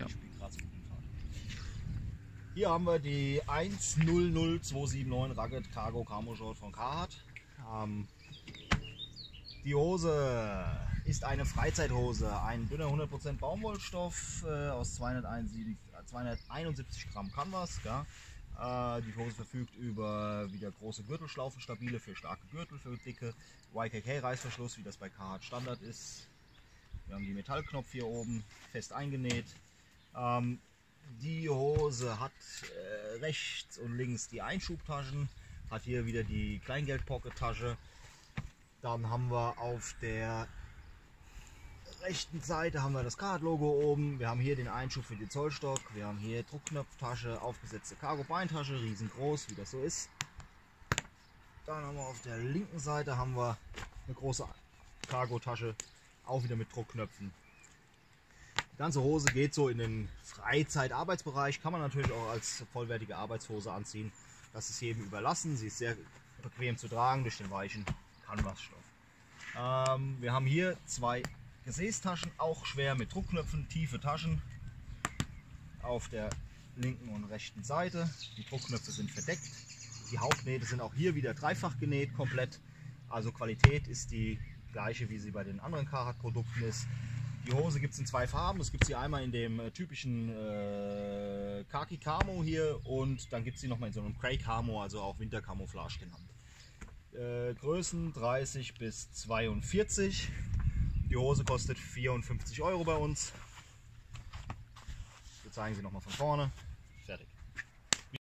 Ja. Hier haben wir die 100279 Rugged Cargo Camo Short von Carhartt. Die Hose ist eine Freizeithose, ein dünner 100% Baumwollstoff aus 271 Gramm Canvas. Ja. Die Hose verfügt über wieder große Gürtelschlaufen, stabile für starke Gürtel, für dicke YKK-Reißverschluss, wie das bei Carhartt Standard ist. Wir haben die Metallknopf hier oben fest eingenäht. Die Hose hat rechts und links die Einschubtaschen, hat hier wieder die Kleingeld-Pocket-Tasche. Dann haben wir auf der rechten Seite haben wir das Carhartt-Logo oben. Wir haben hier den Einschub für den Zollstock. Wir haben hier Druckknopftasche, aufgesetzte Cargo-Beintasche, riesengroß, wie das so ist. Dann haben wir auf der linken Seite haben wir eine große Cargo-Tasche, auch wieder mit Druckknöpfen. Die ganze Hose geht so in den Freizeit-Arbeitsbereich, kann man natürlich auch als vollwertige Arbeitshose anziehen. Das ist jedem überlassen. Sie ist sehr bequem zu tragen durch den weichen Canvasstoff. Wir haben hier zwei Gesäßtaschen, auch schwer mit Druckknöpfen, tiefe Taschen auf der linken und rechten Seite. Die Druckknöpfe sind verdeckt. Die Hauptnähte sind auch hier wieder dreifach genäht, komplett. Also Qualität ist die gleiche, wie sie bei den anderen Carhartt Produkten ist. Die Hose gibt es in zwei Farben. Es gibt sie einmal in dem typischen Khaki Camo hier und dann gibt es sie nochmal in so einem Grey Camo, also auch Wintercamouflage genannt. Größen 30 bis 42. Die Hose kostet 54 € bei uns. Wir zeigen sie nochmal von vorne.